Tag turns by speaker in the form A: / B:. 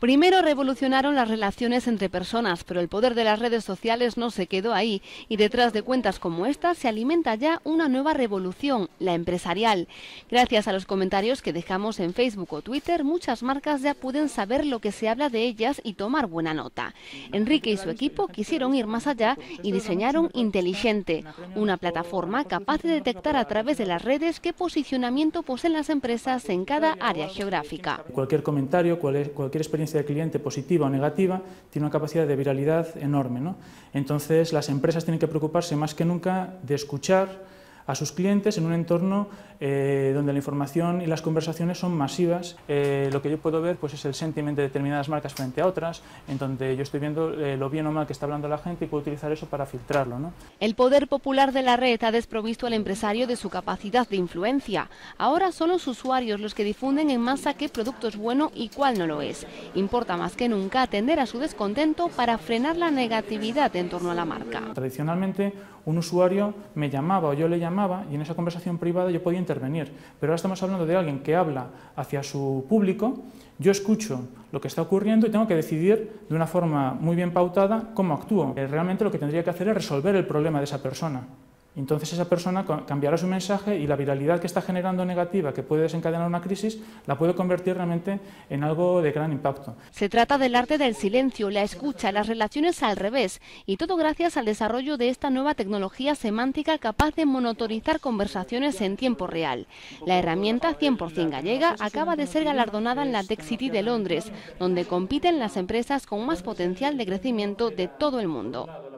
A: Primero revolucionaron las relaciones entre personas, pero el poder de las redes sociales no se quedó ahí y detrás de cuentas como esta se alimenta ya una nueva revolución, la empresarial. Gracias a los comentarios que dejamos en Facebook o Twitter, muchas marcas ya pueden saber lo que se habla de ellas y tomar buena nota. Enrique y su equipo quisieron ir más allá y diseñaron Inteligente, una plataforma capaz de detectar a través de las redes qué posicionamiento poseen las empresas en cada área geográfica.
B: Cualquier comentario, cualquier experiencia de cliente positiva o negativa tiene una capacidad de viralidad enorme, ¿no? Entonces las empresas tienen que preocuparse más que nunca de escuchar a sus clientes en un entorno donde la información y las conversaciones son masivas. Lo que yo puedo ver pues, es el sentimiento de determinadas marcas frente a otras, en donde yo estoy viendo lo bien o mal que está hablando la gente y puedo utilizar eso para filtrarlo, ¿no?
A: El poder popular de la red ha desprovisto al empresario de su capacidad de influencia. Ahora son los usuarios los que difunden en masa qué producto es bueno y cuál no lo es. Importa más que nunca atender a su descontento para frenar la negatividad en torno a la marca.
B: Tradicionalmente un usuario me llamaba o yo le llamaba y en esa conversación privada yo podía intervenir, pero ahora estamos hablando de alguien que habla hacia su público, yo escucho lo que está ocurriendo y tengo que decidir de una forma muy bien pautada cómo actúo. Realmente lo que tendría que hacer es resolver el problema de esa persona. Entonces esa persona cambiará su mensaje y la viralidad que está generando negativa, que puede desencadenar una crisis, la puede convertir realmente en algo de gran impacto.
A: Se trata del arte del silencio, la escucha, las relaciones al revés, y todo gracias al desarrollo de esta nueva tecnología semántica capaz de monitorizar conversaciones en tiempo real. La herramienta 100% gallega acaba de ser galardonada en la Tech City de Londres, donde compiten las empresas con más potencial de crecimiento de todo el mundo.